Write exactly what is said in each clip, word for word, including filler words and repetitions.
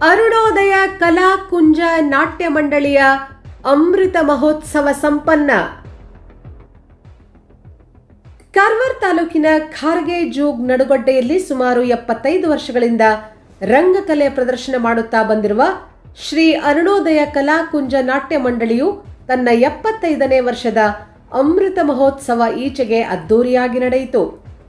ಅರುಣೋದಯ ಕಲಾಕುಂಜ ನಾಟ್ಯ ಮಂಡಳಿಯ ಅಮೃತ ಮಹೋತ್ಸವ ಸಂಪನ್ನ. ಕಾರವಾರ ತಾಲೂಕಿನ ಖಾರ್ಗೆ ಜೂಗ್ ನಡುಗಡ್ಡೆಯಲ್ಲಿ ಸುಮಾರು ಎಪ್ಪತ್ತೈದು ವರ್ಷಗಳಿಂದ ರಂಗಕಲೆ ಪ್ರದರ್ಶನ ಮಾಡುತ್ತಾ ಬಂದಿರುವ ಶ್ರೀ ಅರುಣೋದಯ ಕಲಾಕುಂಜ ನಾಟ್ಯ ಮಂಡಳಿಯು ತನ್ನ ಎಪ್ಪತ್ತೈದನೇ ವರ್ಷದ ಅಮೃತ ಮಹೋತ್ಸವ ಈಚೆಗೆ ಅದ್ದೂರಿಯಾಗಿ ನಡೆಯಿತು.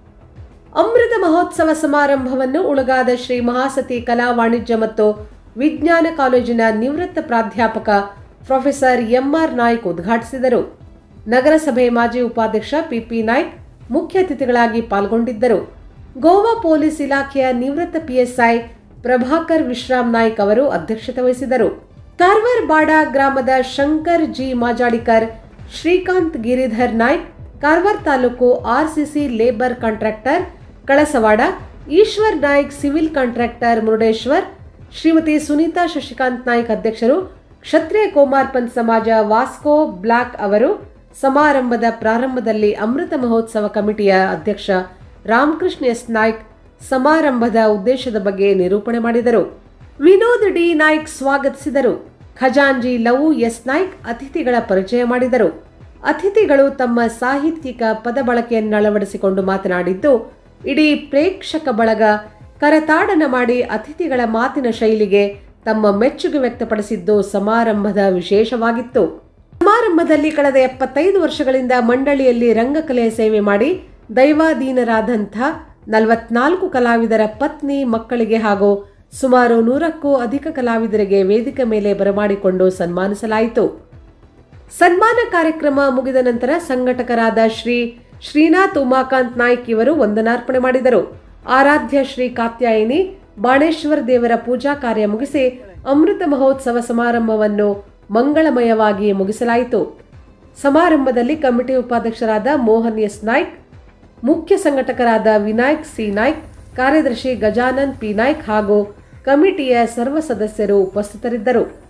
ಅಮೃತ ಮಹೋತ್ಸವ ಸಮಾರಂಭವನ್ನು ಉಳಗಾದ ಶ್ರೀ ಮಹಾಸತಿ ಕಲಾ ವಾಣಿಜ್ಯ ಮತ್ತು ವಿಜ್ಞಾನ ಕಾಲೇಜಿನ ನಿವೃತ್ತ ಪ್ರಾಧ್ಯಾಪಕ ಪ್ರೊಫೆಸರ್ ಎಂಆರ್ ನಾಯ್ಕ್ ಉದ್ಘಾಟಿಸಿದರು. ನಗರಸಭೆ ಮಾಜಿ ಉಪಾಧ್ಯಕ್ಷ ಪಿಪಿ ನಾಯ್ಕ್ ಮುಖ್ಯ ಅತಿಥಿಗಳಾಗಿ ಪಾಲ್ಗೊಂಡಿದ್ದರು. ಗೋವಾ ಪೊಲೀಸ್ ಇಲಾಖೆಯ ನಿವೃತ್ತ ಪಿಎಸ್ಐ ಪ್ರಭಾಕರ್ ವಿಶ್ರಾಮ್ ನಾಯ್ಕ್ ಅವರು ಅಧ್ಯಕ್ಷತೆ ವಹಿಸಿದರು. ಕಾರವಾರ ಬಾಡ ಗ್ರಾಮದ Shankar G Majadikar, Shrikant Giridhar Naik, Karwar taluk RCC labour contractor Kalasawada, Ishwar Naik civil contractor Murudeshwar, Shrimati Sunita Shashikant Naik ಅಧ್ಯಕ್ಷರು, ಕ್ಷತ್ರಿಯ ಕೋಮಾರ್ಪನ್ ಸಮಾಜ ವಾಸ್ಕೋ ಬ್ಲಾಕ್ ಅವರು ಸಮಾರಂಭದ ಪ್ರಾರಂಭದಲ್ಲಿ ಅಮೃತ ಮಹೋತ್ಸವ ಕಮಿಟಿಯ ಅಧ್ಯಕ್ಷ ರಾಮಕೃಷ್ಣ ಎಸ್ ನಾಯ್ಕ್ ಸಮಾರಂಭದ ಉದ್ದೇಶದ ಬಗ್ಗೆ ನಿರೂಪಣೆ ಮಾಡಿದರು. ವಿನೋದ್ ಡಿ ನಾಯ್ಕ್ ಸ್ವಾಗತಿಸಿದರು. ಖಜಾಂಜಿ ಲವು ಎಸ್ ನಾಯ್ಕ್ ಅತಿಥಿಗಳ ಪರಿಚಯ ಮಾಡಿದರು. ಅತಿಥಿಗಳು ತಮ್ಮ ಸಾಹಿತ್ಯಿಕ ಪದ ಬಳಕೆಯನ್ನು ಅಳವಡಿಸಿಕೊಂಡು ಮಾತನಾಡಿದ್ದು, ಇಡೀ ಪ್ರೇಕ್ಷಕ ಬಳಗ ಕರತಾಡನ ಮಾಡಿ ಅತಿಥಿಗಳ ಮಾತಿನ ಶೈಲಿಗೆ ತಮ್ಮ ಮೆಚ್ಚುಗೆ ವ್ಯಕ್ತಪಡಿಸಿದ್ದು ಸಮಾರಂಭದ ವಿಶೇಷವಾಗಿತ್ತು. ಸಮಾರಂಭದಲ್ಲಿ ಕಳೆದ ಎಪ್ಪತ್ತೈದು ವರ್ಷಗಳಿಂದ ಮಂಡಳಿಯಲ್ಲಿ ರಂಗಕಲೆ ಸೇವೆ ಮಾಡಿ ದೈವಾಧೀನರಾದಂಥ ನಲವತ್ನಾಲ್ಕು ಕಲಾವಿದರ ಪತ್ನಿ ಮಕ್ಕಳಿಗೆ ಹಾಗೂ ಸುಮಾರು ನೂರಕ್ಕೂ ಅಧಿಕ ಕಲಾವಿದರಿಗೆ ವೇದಿಕೆ ಮೇಲೆ ಬರಮಾಡಿಕೊಂಡು ಸನ್ಮಾನಿಸಲಾಯಿತು. ಸನ್ಮಾನ ಕಾರ್ಯಕ್ರಮ ಮುಗಿದ ನಂತರ ಸಂಘಟಕರಾದ ಶ್ರೀ ಶ್ರೀನಾಥ್ ಉಮಾಕಾಂತ್ ನಾಯ್ಕ್ ಇವರು ವಂದನಾರ್ಪಣೆ ಮಾಡಿದರು. ಆರಾಧ್ಯ ಶ್ರೀ ಕಾತ್ಯಾಯಿನಿ ಬಾಣೇಶ್ವರ ದೇವರ ಪೂಜಾ ಕಾರ್ಯ ಮುಗಿಸಿ ಅಮೃತ ಮಹೋತ್ಸವ ಸಮಾರಂಭವನ್ನು ಮಂಗಳಮಯವಾಗಿ ಮುಗಿಸಲಾಯಿತು. ಸಮಾರಂಭದಲ್ಲಿ ಕಮಿಟಿ ಉಪಾಧ್ಯಕ್ಷರಾದ ಮೋಹನ್ ಎಸ್ ನಾಯ್ಕ್, ಮುಖ್ಯ ಸಂಘಟಕರಾದ ವಿನಾಯಕ್ ಸಿ ನಾಯ್ಕ್, ಕಾರ್ಯದರ್ಶಿ ಗಜಾನನ್ ಪಿ ನಾಯ್ಕ್ ಹಾಗೂ ಕಮಿಟಿಯ ಸರ್ವ ಸದಸ್ಯರು ಉಪಸ್ಥಿತರಿದ್ದರು.